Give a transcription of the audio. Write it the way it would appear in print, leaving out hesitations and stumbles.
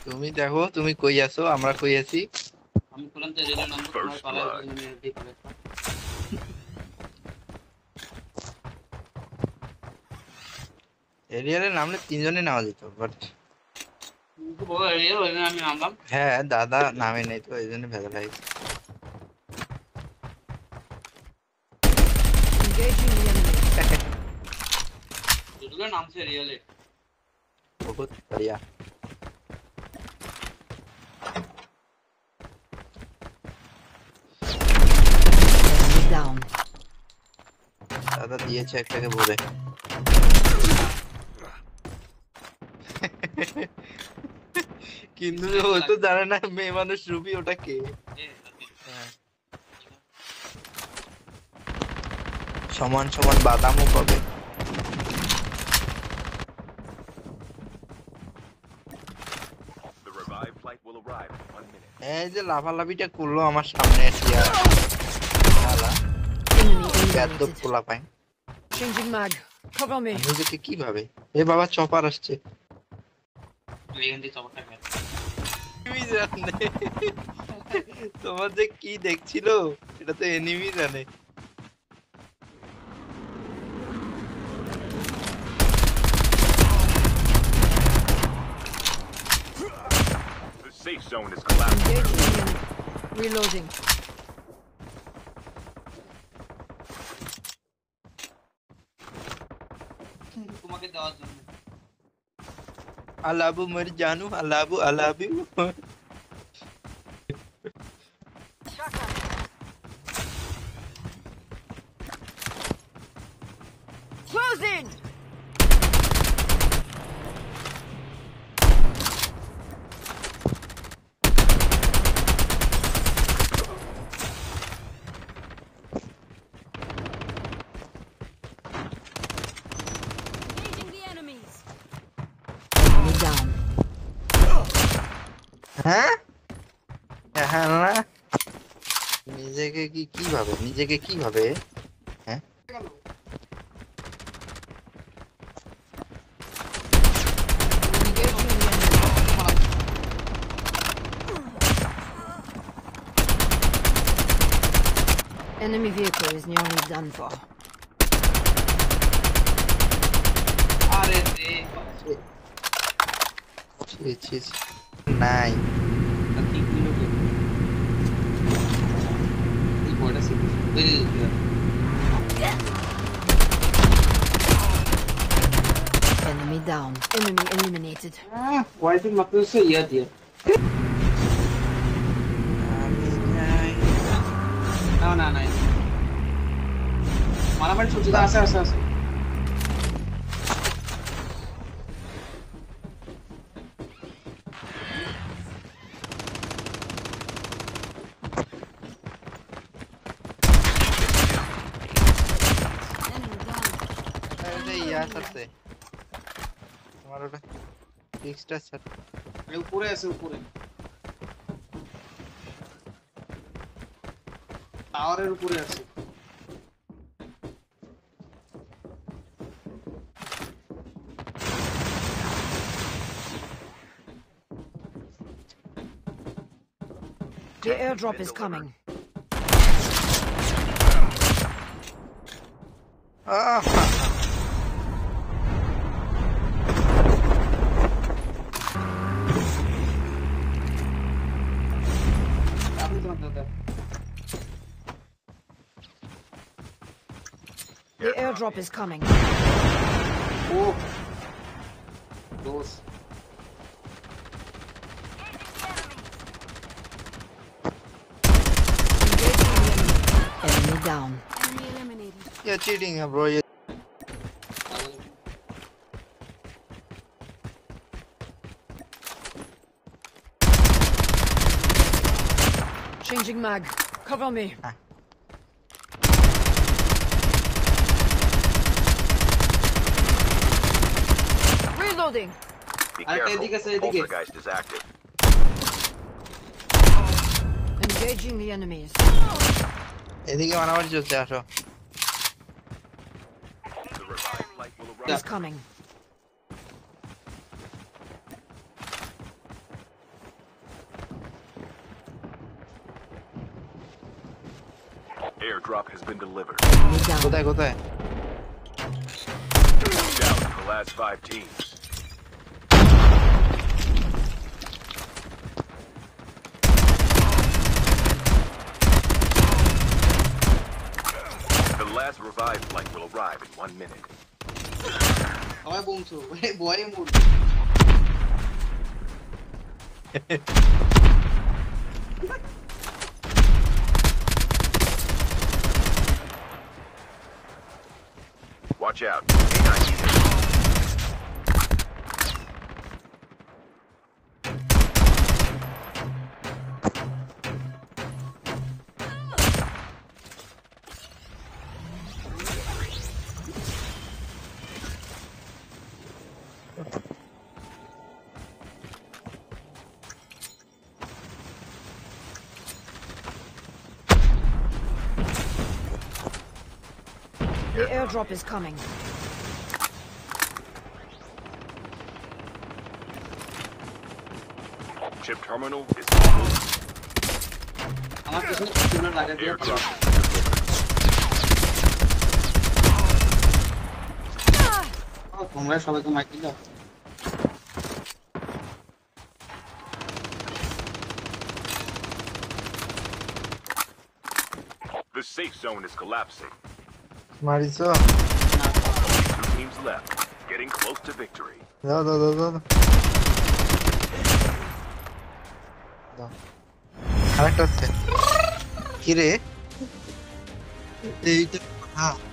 তুমি দেখো তুমি কই আছো আমরা কই আছি আমি বললাম যে রেলের নাম তোমার পালার জন্য রেডি করে এরিয়ালে নামলে তিনজনে নেওয়া যেত বাট কিন্তু বড় এরিয়া ওই জন্য আমি নামলাম হ্যাঁ দাদা নামে নেই তো এই জন্য ভেজাল হয়েছে দুটো নামছে রিয়েলে बहुत बढ़िया down দাদা দিয়েছে একটাকে বলে কিন্তু ও তো জানে না মেয়ে মানুষ রুবি ওটা কে সমান সমান বাদামও পাবে এই যে লাফালাফিটা করলো আমার সামনে এসে গাদ্দপ পোলা পায় changing mag cover me নিজেকে কিভাবে এ বাবা চপার আসছে এখান থেকে চমকটা গেল তুমি জানে তোমার যে কি দেখছিল এটা তো এনিমি জানে The safe zone is collapsing. reloading তোমাকে দেওয়ার জন্য আলাবু মর জানু আলাবু closing down হ্যাঁ হ্যাঁ না নিজেকে কিভাবে হ্যাঁ enemy vehicle is nearly done for আরে রে নাই ঠিক মিনিট এই বড়টা সি enemy down enemy eliminated why did মাত্র সে ইয়া দিয়ে না মারামারি চলছে আসে আছে তোমার ওটা ফিক্সড আছে উপরে আছে উপরে টাওয়ারের উপরে আছে the airdrop is coming The airdrop is coming. Oh, close. Enemy down. Enemy eliminated. You're cheating, bro. Changing mag. Cover me. Reloading. Be careful. Poltergeist is active. Engaging the enemies. এদিকে মারামারি চলছে আসো The revived flight will arrive. He's coming. Airdrop has been delivered. Enemy down. কোথায় কোথায়? Down to the last 5 teams. The last revived flight will arrive in 1 minute. সবাই বমছো বয়ে mood Watch out. A90. The airdrop is coming. Chip terminal is almost. আমার পিছনে student লাগা দিয়ে Airdrop. তোমরা সবাইকে মাইক দিও The safe zone is collapsing. মারিছো? 2 teams left. Getting close to victory. দাও দাও দাও দাও। দাও। আরেকটা আছে। কি রে? এইটা হ্যাঁ